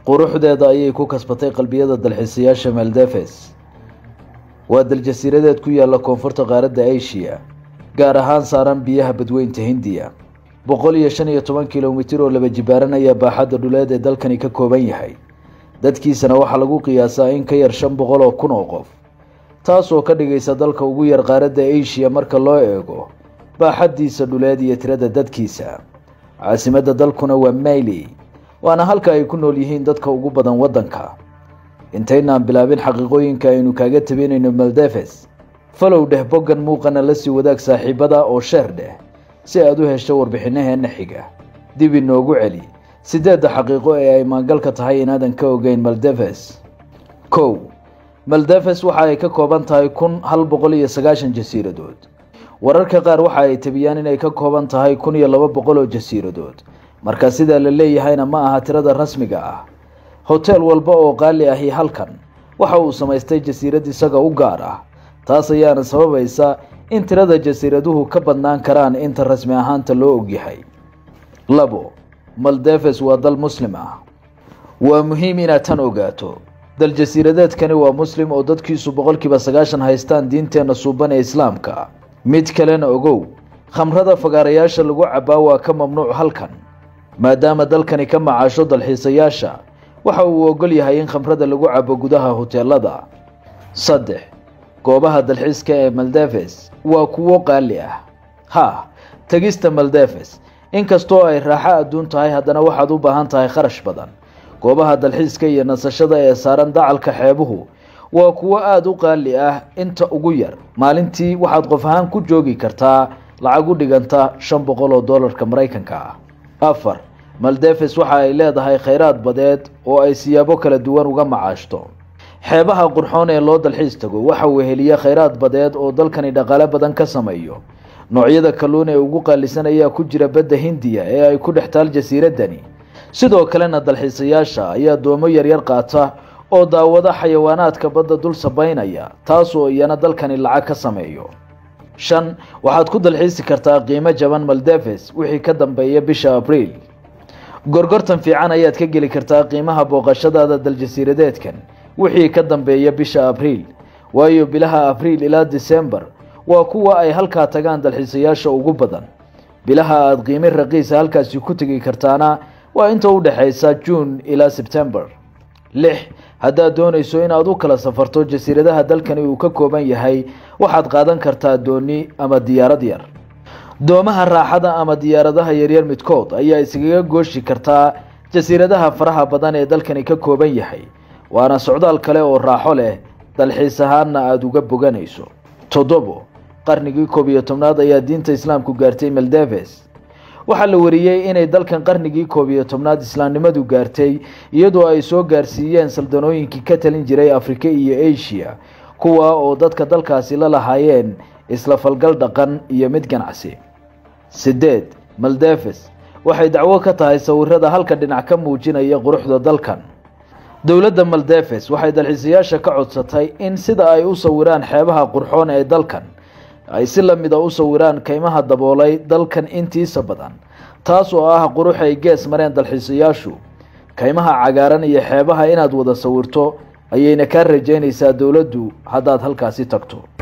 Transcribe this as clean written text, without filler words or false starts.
quruxdeeda ayay ku kasbatay qalbiyada dalxiisayaasha Maldives. waa dal jasiiradeed ku yaala koonfurta qaaradda Asia, gaar ahaan saaran biyaha badweynta Hindiya. 115 kiiloomitir oo laba jibaaran ayaa baaxadda dhuleed ee dalkani ka kooban yahay. dadkiisana waxaa lagu qiyaasaa in ka yar 500,000 oo qof, taasoo ka dhigaysa dalka ugu yar qaaradda Asia marka loo eego baaxaddiisa dhuleed iyo tirada dadkiisa. caasimadda dalkuna waa Malé, waana halka ay ku nool yihiin dadka ugu badan waddanka. intaynaan bilaabin xaqiiqooyinka aynu kaaga tabeynayno Maldives, follow dheh boggan muuqana la sii wadaag saaxiibada oo share dheh si aad u hesho warbixinaheena xiga. dib inoogu celi 8 xaqiiqo ee ay maangalka tahay inaadan ka ogeyn Maldives. 1. Maldives waxa ay ka kooban tahay 1,190 jasiiradood. wararka qaar waxa ay tabiyaan inay ka kooban tahay 1,200 oo jasiiradood. marka sida la leeyahayna ma aha tirada rasmiga ah. hotel walba oo qaali ahi halkan waxa uu samaystay jasiirad isaga u gaar ah. taas ayaana sababaysa in tirada jasiiraduhu ka badnaan karaan inta rasmi ahaanta loo ogyahay. 2. Maldives waa dal muslim ah. waa muhiim inaad tan ogaato. dal jasiiradeedkani waa muslim oo dadkiisu 90% haystaan diinteena suuban ee islaamka. mid kalena ogow, khamrada fagaarayaasha lagu cabaa waa ka mamnuuc halkan, maadaama dalkani ka macaasho dalxiisayaasha. waxa uu ogol yahay in khamrada lagu cabo gudaha hoteelada. 3. goobaha dalxiiska ee Maldives waa kuwo qaali ah. tagista Maldives inkastoo ay raaxo adduun tahay, haddana waxaad u baahan tahay kharash badan. goobaha dalxiiska iyo nasashada ee saaran dacalka xeebuhu waa kuwo aad u qaali ah. inta ugu yar maalintii waxaad qof ahaan ku joogi kartaa lacag u dhiganta $500 Mareykanka ah. 4. Maldives waxa ay leedahay kheyraad badeed oo ay siyaabo kala duwan uga macaashto. xeebaha qurxoon ee loo dalxiis tago waxa uu heliyaa kheyraad badeed oo dalkani dhaqaale badan ka sameeyo. noocyada kalluun ee ugu qaalisan ayaa ku jira badda Hindiya ee ay ku dhex taal jasiiradani. sidoo kalena dalxiisayaasha ayaa doomo yaryar qaata oo daawada xayawaanaadka badda dul sabaynaya, taasoo iyana dalkani lacag ka sameeyo. 5. waxaad ku dalxiisi kartaa qiimo jaban Maldives wixii ka dambeeya bisha Abriil. gorgortan fiican ayaad ka geli kartaa qiimaha booqashadaada dal jasiiradeedkan wixii ka dambeeya bisha Abriil, waayo bilaha Abriil ilaa December waa kuwa ay halka tagaan dalxiisayaasha ugu badan. bilaha aad qiimo raqiis halkaasi ku tagi kartaana waa inta u dhaxaysa June ilaa September. 6. haddaad doonayso inaad u kala safarto jasiiradaha dalkani uu ka kooban yahay, waxaad qaadan kartaa dooni ama diyaarad yar. doomaha raaxada ama diyaaradaha yaryar midkood ayaa iskaga gooshi kartaa jasiiradaha faraha badan ee dalkani ka kooban yahay, waana socdaal kale oo raaxo leh, dalxiis ahaanna aad uga boganayso. 7. qarnigii 11aad ayaa diinta islaamku gaartay Maldives. waxaa la wariyay inay dalkan qarnigii 11aad islaamnimadu gaartay iyadoo ay soo gaarsiiyeen saldanooyinkii ka talin jiray Afrika iyo Asia, kuwa oo dadka dalkaasi la lahaayeen isla falgal dhaqan iyo mid ganacsi. 8. Maldives waxay dacwo ka tahay sawirada halka dhinac ka muujinaya quruxda dalkan. dowladda Maldives waxay dalxiisayaasha ka codsatay in sida ay u sawiraan xeebaha qurxoon ee dalkan ay si la mid ah u sawiraan kaymaha daboolay dalkan intiisa badan, taas oo ah qurux ay gees mareen dalxiisayaashu. kaymaha cagaaran iyo xeebaha inaad wada sawirto ayayna ka rajaynaysaa dowladdu haddaad halkaasi tagto.